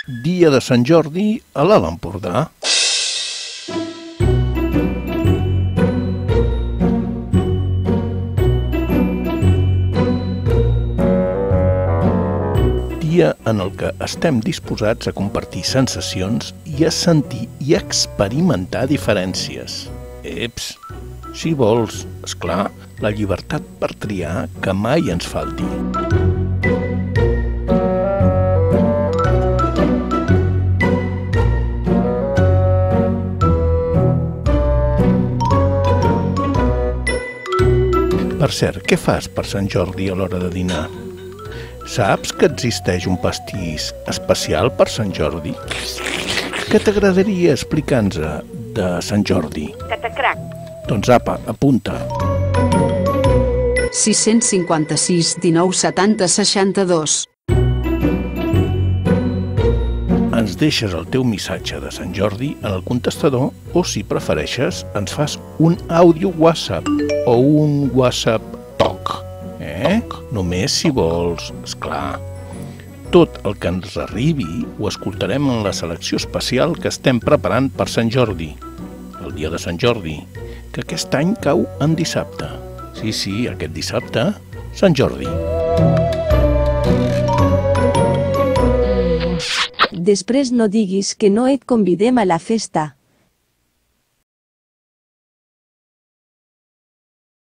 dia de Sant Jordi a l'Alt Empordà. Dia en el que estem disposats a compartir sensacions i a sentir i experimentar diferències. Eps, si vols, esclar, la llibertat per triar que mai ens falti. Per cert, què fas per Sant Jordi a l'hora de dinar? Saps que existeix un pastís especial per Sant Jordi? Què t'agradaria explicar-nos de Sant Jordi? Catacrac. Doncs apa, apunta. 656 19 70 62. Ens deixes el teu missatge de Sant Jordi en el contestador o, si prefereixes, ens fas un àudio WhatsApp o un WhatsApp Talk. Només si vols, esclar. Tot el que ens arribi ho escoltarem en la selecció especial que estem preparant per Sant Jordi, el dia de Sant Jordi, que aquest any cau en dissabte. Sí, aquest dissabte, Sant Jordi. Després no diguis que no et convidem a la festa.